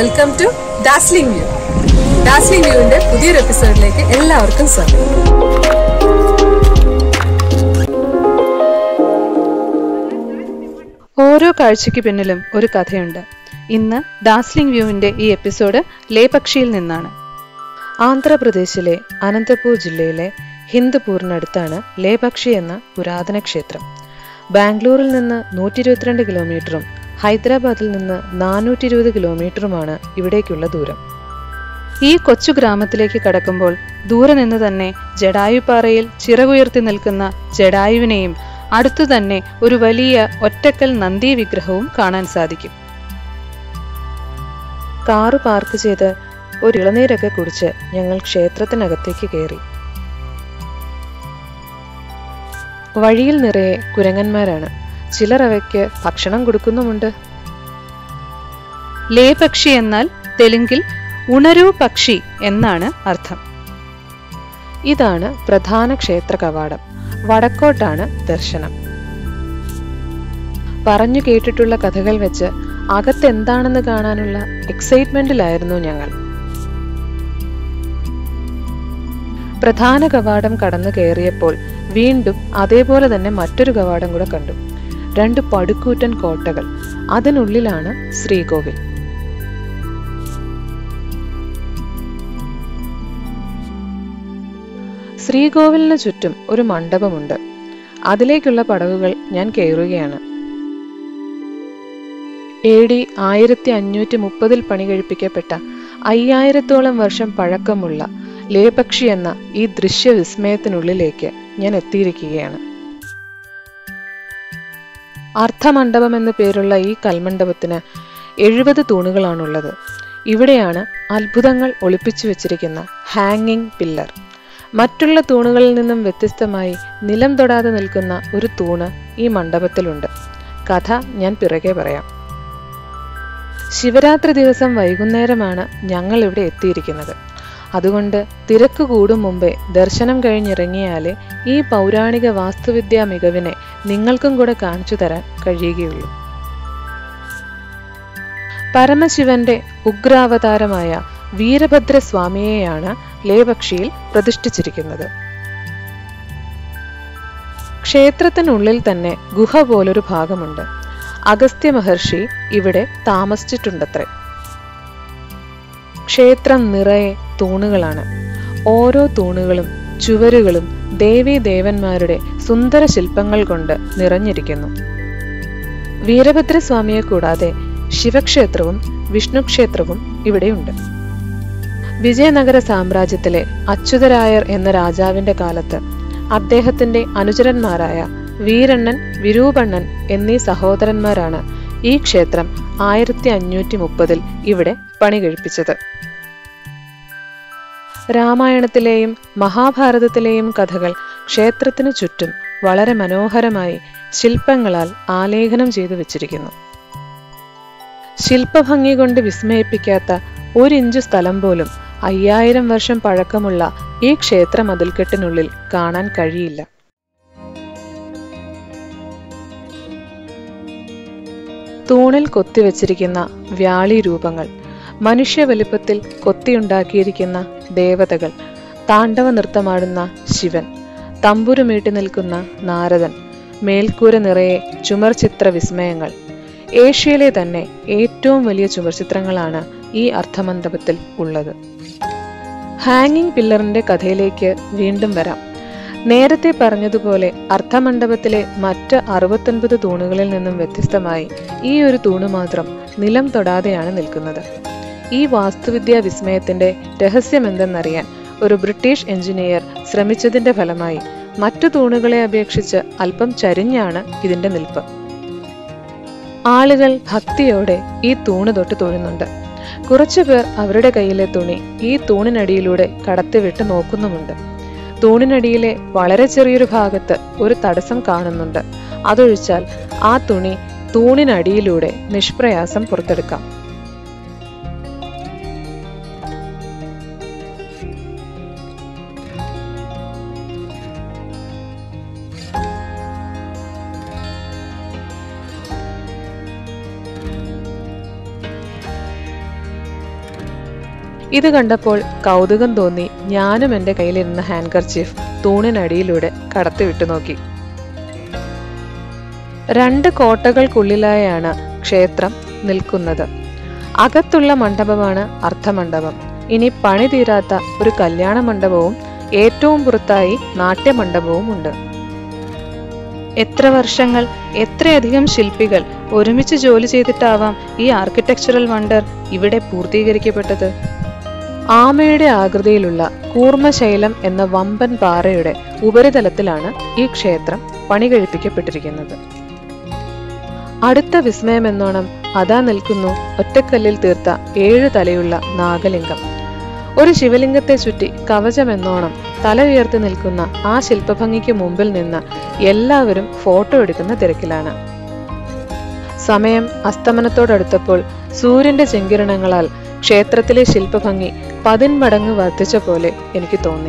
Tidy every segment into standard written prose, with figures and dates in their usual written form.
Welcome to dazzling view. Dazzling വ്യൂവിന്റെ പുതിയൊരു എപ്പിസോഡിലേക്ക് എല്ലാവർക്കും സ്വാഗതം. ഓരോ കാഴ്ചയ്ക്ക് പിന്നിലും ഒരു കഥയുണ്ട്. ഇന്ന് ഡാസ്ലിംഗ് വ്യൂവിന്റെ ഈ എപ്പിസോഡ് ലേപക്ഷിയിൽ നിന്നാണ്. ആന്ധ്രാപ്രദേശിലെ അനന്തപൂർ ജില്ലയിലെ ഹിന്ദുപൂറിനടുത്താണ് ലേപക്ഷി എന്ന പുരാതന ക്ഷേത്രം. ബാംഗ്ലൂരിൽ നിന്ന് 122 കിലോമീറ്ററും ഹൈദരാബാദിൽ നിന്ന് 420 കിലോമീറ്ററുമാണ് ഇവിടേക്കുള്ള ദൂരം. ഈ കൊച്ചു ഗ്രാമത്തിലേക്ക് കടക്കുമ്പോൾ ദൂരെ നിന്ന് തന്നെ ജടായുപാറയിൽ ചിറകുയർത്തി നിൽക്കുന്ന ജടായുവിനെയും അടുത്തു തന്നെ ഒരു വലിയ ഒറ്റക്കൽ നന്ദി വിഗ്രഹവും കാണാൻ സാധിക്കും. കാറ് പാർക്ക് ചെയ്ത് ഒരു ഇളനീരൊക്കെ കുടിച്ച് ഞങ്ങൾ ക്ഷേത്രത്തിനകത്തേക്ക് കയറി. വഴിയിൽ നിറയെ കുരങ്ങന്മാരാണ്. ചിലർ അവയ്ക്ക് ഭക്ഷണം കൊടുക്കുന്നുമുണ്ട്. ലേപക്ഷി എന്നാൽ തെലുങ്കിൽ ഉണരൂ പക്ഷി എന്നാണ് അർത്ഥം. ഇതാണ് പ്രധാന ക്ഷേത്ര കവാടം. വടക്കോട്ടാണ് ദർശനം. പറഞ്ഞു കേട്ടിട്ടുള്ള കഥകൾ വെച്ച് അകത്തെന്താണെന്ന് കാണാനുള്ള എക്സൈറ്റ്മെന്റിലായിരുന്നു ഞങ്ങൾ. പ്രധാന കവാടം കടന്നു കയറിയപ്പോൾ വീണ്ടും അതേപോലെ തന്നെ മറ്റൊരു കവാടം കൂടെ കണ്ടു. 2 പടുക്കൂറ്റൻ കോട്ടകൾ. അതിനുള്ളിലാണ് ശ്രീകോവിൽ. ശ്രീകോവിലിന് ചുറ്റും ഒരു മണ്ഡപമുണ്ട്. അതിലേക്കുള്ള പടവുകൾ ഞാൻ കയറുകയാണ്. AD 1530 പണി കഴിപ്പിക്കപ്പെട്ട 5000-ഓളം വർഷം പഴക്കമുള്ള ലേപക്ഷി എന്ന ഈ ദൃശ്യവിസ്മയത്തിനുള്ളിലേക്ക് ഞാൻ എത്തിയിരിക്കുകയാണ്. അർദ്ധമണ്ഡപം എന്നു പേരുള്ള ഈ കൽമണ്ഡപത്തിന് 70 തൂണുകളാണുള്ളത്. ഇവിടെയാണ് അത്ഭുതങ്ങൾ ഒളിപ്പിച്ചു വെച്ചിരിക്കുന്ന ഹാങ്ങിങ് പില്ലർ. മറ്റുള്ള തൂണുകളിൽ നിന്നും വ്യത്യസ്തമായി നിലം തൊടാതെ നിൽക്കുന്ന ഒരു തൂണ് ഈ മണ്ഡപത്തിലുണ്ട്. കഥ ഞാൻ പിറകെ പറയാം. ശിവരാത്രി ദിവസം വൈകുന്നേരമാണ് ഞങ്ങൾ ഇവിടെ എത്തിയിരിക്കുന്നത്. അതുകൊണ്ട് തിരക്ക് കൂടും മുമ്പേ ദർശനം കഴിഞ്ഞിറങ്ങിയാലേ ഈ പൗരാണിക വാസ്തുവിദ്യാ മികവിനെ നിങ്ങൾക്കും കൂടെ കാണിച്ചു തരാൻ കഴിയുകയുള്ളൂ. പരമശിവന്റെ ഉഗ്രാവതാരമായ വീരഭദ്ര സ്വാമിയെയാണ് ലേപക്ഷിയിൽ പ്രതിഷ്ഠിച്ചിരിക്കുന്നത്. ക്ഷേത്രത്തിനുള്ളിൽ തന്നെ ഗുഹ പോലൊരു ഭാഗമുണ്ട്. അഗസ്ത്യ മഹർഷി ഇവിടെ താമസിച്ചിട്ടുണ്ടത്രേ. ക്ഷേത്രം നിറയെ തൂണുകളാണ്. ഓരോ തൂണുകളും ചുവരുകളും ദേവീ ദേവന്മാരുടെ സുന്ദര ശില്പങ്ങൾ കൊണ്ട് നിറഞ്ഞിരിക്കുന്നു. വീരഭദ്രസ്വാമിയെ കൂടാതെ ശിവക്ഷേത്രവും വിഷ്ണു ക്ഷേത്രവും ഇവിടെയുണ്ട്. വിജയനഗര സാമ്രാജ്യത്തിലെ അച്യുതരായർ എന്ന രാജാവിന്റെ കാലത്ത് അദ്ദേഹത്തിന്റെ അനുചരന്മാരായ വീരണ്ണൻ, വിരൂപണ്ണൻ എന്നീ സഹോദരന്മാരാണ് ഈ ക്ഷേത്രം 1530 ഇവിടെ പണി കഴിപ്പിച്ചത്. രാമായണത്തിലെയും മഹാഭാരതത്തിലെയും കഥകൾ ക്ഷേത്രത്തിനു ചുറ്റും വളരെ മനോഹരമായി ശില്പങ്ങളാൽ ആലേഖനം ചെയ്തു വെച്ചിരിക്കുന്നു. ശില്പഭംഗി കൊണ്ട് വിസ്മയിപ്പിക്കാത്ത 1 ഇഞ്ച് സ്ഥലം പോലും 5000 വർഷം പഴക്കമുള്ള ഈ ക്ഷേത്ര മതിൽക്കെട്ടിനുള്ളിൽ കാണാൻ കഴിയില്ല. തൂണിൽ കൊത്തിവെച്ചിരിക്കുന്ന വ്യാളി രൂപങ്ങൾ, മനുഷ്യ വലിപ്പത്തിൽ കൊത്തിയുണ്ടാക്കിയിരിക്കുന്ന ദേവതകൾ, താണ്ഡവ നൃത്തമാടുന്ന ശിവൻ, തമ്പുരുമീട്ടി നിൽക്കുന്ന നാരദൻ, മേൽക്കൂര നിറയെ ചുമർചിത്ര വിസ്മയങ്ങൾ. ഏഷ്യയിലെ തന്നെ ഏറ്റവും വലിയ ചുമർചിത്രങ്ങളാണ് ഈ അർദ്ധമണ്ഡപത്തിൽ ഉള്ളത്. ഹാങ്ങിങ് പില്ലറിന്റെ കഥയിലേക്ക് വീണ്ടും വരാം. നേരത്തെ പറഞ്ഞതുപോലെ അർദ്ധമണ്ഡപത്തിലെ മറ്റ് 69 തൂണുകളിൽ നിന്നും വ്യത്യസ്തമായി ഈ ഒരു തൂണ് മാത്രം നിലം തൊടാതെയാണ് നിൽക്കുന്നത്. ഈ വാസ്തുവിദ്യാ വിസ്മയത്തിന്റെ രഹസ്യമെന്തെന്നറിയാൻ ഒരു ബ്രിട്ടീഷ് എഞ്ചിനീയർ ശ്രമിച്ചതിന്റെ ഫലമായി മറ്റു തൂണുകളെ അപേക്ഷിച്ച് അല്പം ചരിഞ്ഞാണ് ഇതിന്റെ നിൽപ്പ്. ആളുകൾ ഭക്തിയോടെ ഈ തൂണ് തൊട്ട് തൊഴുന്നുണ്ട്. കുറച്ചുപേർ അവരുടെ കയ്യിലെ തുണി ഈ തൂണിനടിയിലൂടെ കടത്തിവിട്ട് നോക്കുന്നുമുണ്ട്. തൂണിനടിയിലെ വളരെ ചെറിയൊരു ഭാഗത്ത് ഒരു തടസ്സം കാണുന്നുണ്ട്. അതൊഴിച്ചാൽ ആ തുണി തൂണിനടിയിലൂടെ നിഷ്പ്രയാസം പുറത്തെടുക്കാം. ഇത് കണ്ടപ്പോൾ കൗതുകം തോന്നി ഞാനും എൻ്റെ കയ്യിലിരുന്ന ഹാൻകർച്ചീഫ് തൂണിനടിയിലൂടെ കടത്തിവിട്ടു നോക്കി. 2 കോട്ടകൾക്കുള്ളിലായാണ് ക്ഷേത്രം നിൽക്കുന്നത്. അകത്തുള്ള മണ്ഡപമാണ് അർദ്ധമണ്ഡപം. ഇനി പണി തീരാത്ത ഒരു കല്യാണ മണ്ഡപവും ഏറ്റവും പുറത്തായി നാട്യമണ്ഡപവും ഉണ്ട്. എത്ര വർഷങ്ങൾ, എത്രയധികം ശില്പികൾ ഒരുമിച്ച് ജോലി ചെയ്തിട്ടാവാം ഈ ആർക്കിടെക്ചറൽ വണ്ടർ ഇവിടെ പൂർത്തീകരിക്കപ്പെട്ടത്. ആമയുടെ ആകൃതിയിലുള്ള കൂർമ്മശൈലം എന്ന വമ്പൻ പാറയുടെ ഉപരിതലത്തിലാണ് ഈ ക്ഷേത്രം പണി കഴിപ്പിക്കപ്പെട്ടിരിക്കുന്നത്. അടുത്ത വിസ്മയമെന്നോണം അതാ നിൽക്കുന്നു ഒറ്റക്കല്ലിൽ തീർത്ത 7 തലയുള്ള നാഗലിംഗം. ഒരു ശിവലിംഗത്തെ ചുറ്റി കവചമെന്നോണം തല ഉയർത്തി നിൽക്കുന്ന ആ ശില്പഭംഗിക്ക് മുമ്പിൽ നിന്ന് എല്ലാവരും ഫോട്ടോ എടുക്കുന്ന തിരക്കിലാണ്. സമയം അസ്തമനത്തോടടുത്തപ്പോൾ സൂര്യന്റെ ചെങ്കിരണങ്ങളാൽ ക്ഷേത്രത്തിലെ ശില്പഭംഗി 10 മടങ്ങ് വർദ്ധിച്ച പോലെ എനിക്ക് തോന്നി.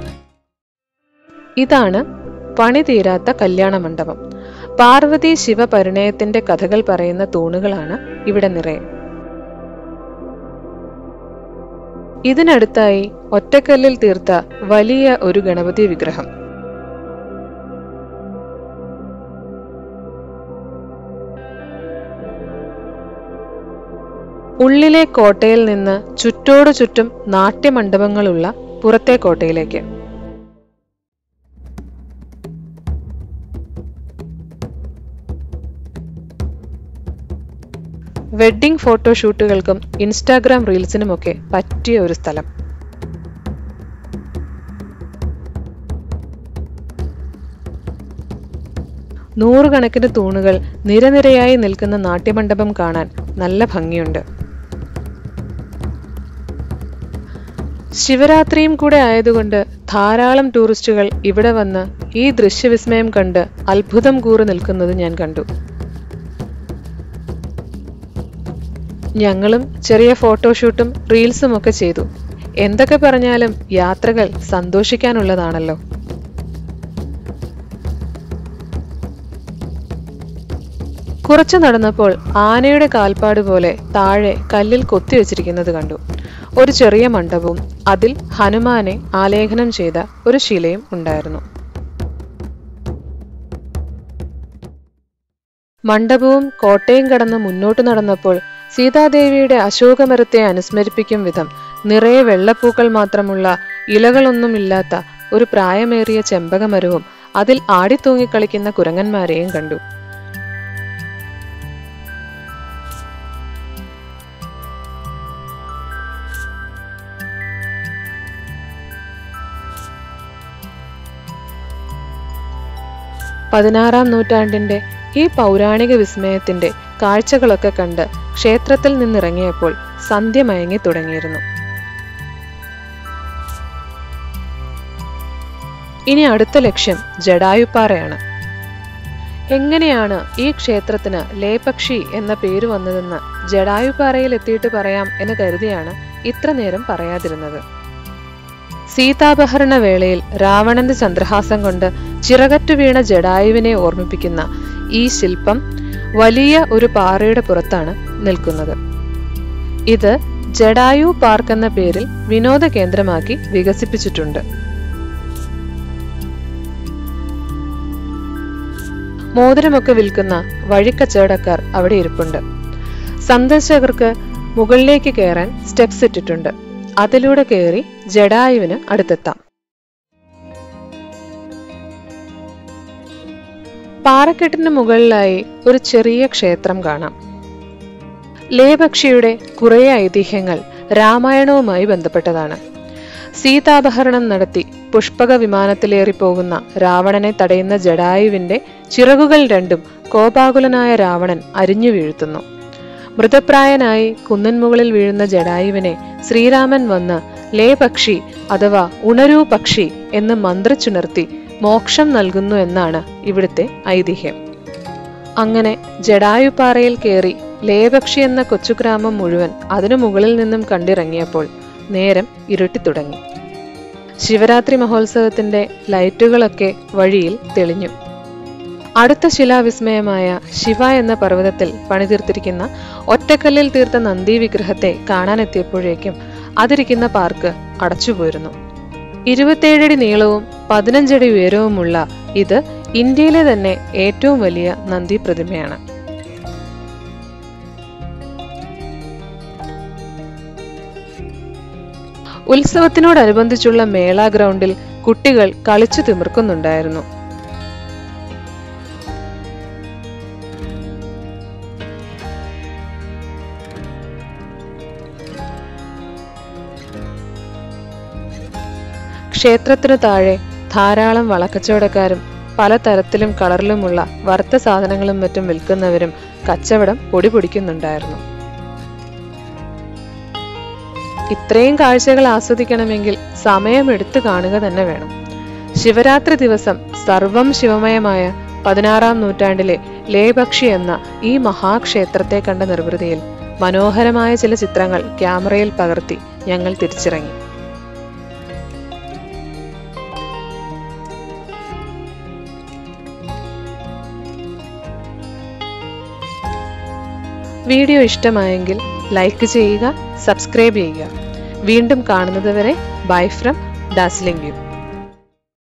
ഇതാണ് പണി തീരാത്ത കല്യാണ മണ്ഡപം. പാർവതി ശിവ പരിണയത്തിന്റെ കഥകൾ പറയുന്ന തൂണുകളാണ് ഇവിടെ നിറയെ. ഇതിനടുത്തായി ഒറ്റക്കല്ലിൽ തീർത്ത വലിയ ഒരു ഗണപതി വിഗ്രഹം. ഉള്ളിലെ കോട്ടയിൽ നിന്ന് ചുറ്റോടു ചുറ്റും നാട്യമണ്ഡപങ്ങളുള്ള പുറത്തെ കോട്ടയിലേക്ക്. വെഡ്ഡിംഗ് ഫോട്ടോഷൂട്ടുകൾക്കും ഇൻസ്റ്റാഗ്രാം റീൽസിനുമൊക്കെ പറ്റിയ ഒരു സ്ഥലം. നൂറുകണക്കിന് തൂണുകൾ നിരനിരയായി നിൽക്കുന്ന നാട്യമണ്ഡപം കാണാൻ നല്ല ഭംഗിയുണ്ട്. ശിവരാത്രിയും കൂടെ ആയതുകൊണ്ട് ധാരാളം ടൂറിസ്റ്റുകൾ ഇവിടെ വന്ന് ഈ ദൃശ്യവിസ്മയം കണ്ട് അത്ഭുതം കൂറി നിൽക്കുന്നത് ഞാൻ കണ്ടു. ഞങ്ങളും ചെറിയ ഫോട്ടോഷൂട്ടും റീൽസും ഒക്കെ ചെയ്തു. എന്തൊക്കെ പറഞ്ഞാലും യാത്രകൾ സന്തോഷിക്കാനുള്ളതാണല്ലോ. കുറച്ചു നടന്നപ്പോൾ ആനയുടെ കാൽപ്പാട് പോലെ താഴെ കല്ലിൽ കൊത്തിവെച്ചിരിക്കുന്നത് കണ്ടു. ഒരു ചെറിയ മണ്ഡപവും അതിൽ ഹനുമാനെ ആലേഖനം ചെയ്ത ഒരു ശിലയും ഉണ്ടായിരുന്നു. മണ്ഡപവും കോട്ടയും കടന്ന് മുന്നോട്ട് നടന്നപ്പോൾ സീതാദേവിയുടെ അശോകമരത്തെ അനുസ്മരിപ്പിക്കും വിധം നിറയെ വെള്ളപ്പൂക്കൾ മാത്രമുള്ള ഇലകളൊന്നുമില്ലാത്ത ഒരു പ്രായമേറിയ ചെമ്പകമരവും അതിൽ ആടിത്തൂങ്ങിക്കളിക്കുന്ന കുരങ്ങന്മാരെയും കണ്ടു. പതിനാറാം നൂറ്റാണ്ടിന്റെ ഈ പൗരാണിക വിസ്മയത്തിന്റെ കാഴ്ചകളൊക്കെ കണ്ട് ക്ഷേത്രത്തിൽ നിന്നിറങ്ങിയപ്പോൾ സന്ധ്യ മയങ്ങി തുടങ്ങിയിരുന്നു. ഇനി അടുത്ത ലക്ഷ്യം ജടായുപ്പാറയാണ്. എങ്ങനെയാണ് ഈ ക്ഷേത്രത്തിന് ലേപക്ഷി എന്ന പേര് വന്നതെന്ന് ജടായുപ്പാറയിൽ എത്തിയിട്ട് പറയാം എന്ന് കരുതിയാണ് ഇത്ര നേരം പറയാതിരുന്നത്. സീതാപഹരണ വേളയിൽ രാവണന്റെ ചന്ദ്രഹാസം കൊണ്ട് ചിറകറ്റു വീണ ജടായുവിനെ ഓർമ്മിപ്പിക്കുന്ന ഈ ശില്പം വലിയ ഒരു പാറയുടെ പുറത്താണ് നിൽക്കുന്നത്. ഇത് ജടായു പാർക്ക് എന്ന പേരിൽ വിനോദ കേന്ദ്രമാക്കി വികസിപ്പിച്ചിട്ടുണ്ട്. മോതിരമൊക്കെ വിൽക്കുന്ന വഴിക്കച്ചവടക്കാർ അവിടെ ഇരിപ്പുണ്ട്. സന്ദർശകർക്ക് മുകളിലേക്ക് കയറാൻ സ്റ്റെപ്സ് ഇട്ടിട്ടുണ്ട്. അതിലൂടെ കയറി ജടായുവിന് അടുത്തെത്താം. പാറക്കെട്ടിന് മുകളിലായി ഒരു ചെറിയ ക്ഷേത്രം കാണാം. ലേപക്ഷിയുടെ കുറേ ഐതിഹ്യങ്ങൾ രാമായണവുമായി ബന്ധപ്പെട്ടതാണ്. സീതാപഹരണം നടത്തി പുഷ്പക വിമാനത്തിലേറി പോകുന്ന രാവണനെ തടയുന്ന ജടായുവിന്റെ ചിറകുകൾ രണ്ടും കോപാകുലനായ രാവണൻ അരിഞ്ഞു വീഴ്ത്തുന്നു. മൃതപ്രായനായി കുന്നിൻ മുകളിൽ വീഴുന്ന ജടായുവിനെ ശ്രീരാമൻ വന്ന് ലേപക്ഷി അഥവാ ഉണരൂ പക്ഷി എന്ന് മന്ത്രിച്ചുണർത്തി മോക്ഷം നൽകുന്നു എന്നാണ് ഇവിടുത്തെ ഐതിഹ്യം. അങ്ങനെ ജടായുപ്പാറയിൽ കയറി ലേപക്ഷി എന്ന കൊച്ചുഗ്രാമം മുഴുവൻ അതിനു മുകളിൽ നിന്നും കണ്ടിറങ്ങിയപ്പോൾ നേരം ഇരുട്ടി തുടങ്ങി. ശിവരാത്രി മഹോത്സവത്തിന്റെ ലൈറ്റുകളൊക്കെ വഴിയിൽ തെളിഞ്ഞു. അടുത്ത ശിലാവിസ്മയമായ ശിവ എന്ന പർവ്വതത്തിൽ പണിതീർത്തിരിക്കുന്ന ഒറ്റക്കല്ലിൽ തീർത്ത നന്ദി വിഗ്രഹത്തെ കാണാനെത്തിയപ്പോഴേക്കും അതിരിക്കുന്ന പാർക്ക് അടച്ചുപോയിരുന്നു. 27 അടി നീളവും 15 അടി ഉയരവുമുള്ള ഇത് ഇന്ത്യയിലെ തന്നെ ഏറ്റവും വലിയ നന്ദി പ്രതിമയാണ്. ഉത്സവത്തിനോടനുബന്ധിച്ചുള്ള മേള ഗ്രൗണ്ടിൽ കുട്ടികൾ കളിച്ചു തിമിർക്കുന്നുണ്ടായിരുന്നു. ക്ഷേത്രത്തിനു താഴെ ധാരാളം വളക്കച്ചവടക്കാരും പലതരത്തിലും കളറിലുമുള്ള വറുത്ത സാധനങ്ങളും മറ്റും വിൽക്കുന്നവരും കച്ചവടം പൊടിപൊടിക്കുന്നുണ്ടായിരുന്നു. ഇത്രയും കാഴ്ചകൾ ആസ്വദിക്കണമെങ്കിൽ സമയമെടുത്തു കാണുക തന്നെ വേണം. ശിവരാത്രി ദിവസം സർവം ശിവമയമായ 16-ാം നൂറ്റാണ്ടിലെ ലേപക്ഷി എന്ന ഈ മഹാക്ഷേത്രത്തെ കണ്ട നിർവൃതിയിൽ മനോഹരമായ ചില ചിത്രങ്ങൾ ക്യാമറയിൽ പകർത്തി ഞങ്ങൾ തിരിച്ചിറങ്ങി. വീഡിയോ ഇഷ്ടമായെങ്കിൽ ലൈക്ക് ചെയ്യുക, സബ്സ്ക്രൈബ് ചെയ്യുക. വീണ്ടും കാണുന്നതുവരെ ബൈ ഫ്രം ഡാസ്ലിംഗ് വ്യൂ.